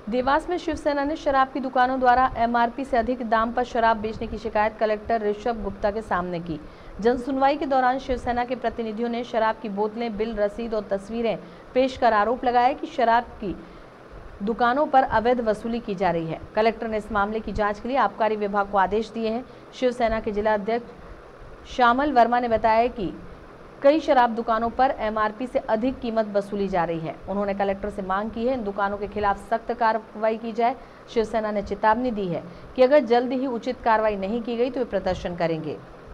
देवास में शिवसेना ने शराब की दुकानों द्वारा एमआरपी से अधिक दाम पर शराब बेचने की शिकायत कलेक्टर ऋषभ गुप्ता के सामने की। जन सुनवाई के दौरान शिवसेना के प्रतिनिधियों ने शराब की बोतलें, बिल, रसीद और तस्वीरें पेश कर आरोप लगाया कि शराब की दुकानों पर अवैध वसूली की जा रही है। कलेक्टर ने इस मामले की जांच के लिए आबकारी विभाग को आदेश दिए हैं। शिवसेना के जिला अध्यक्ष श्यामल वर्मा ने बताया कि कई शराब दुकानों पर एमआरपी से अधिक कीमत वसूली जा रही है। उन्होंने कलेक्टर से मांग की है इन दुकानों के खिलाफ सख्त कार्रवाई की जाए। शिवसेना ने चेतावनी दी है कि अगर जल्द ही उचित कार्रवाई नहीं की गई तो वे प्रदर्शन करेंगे।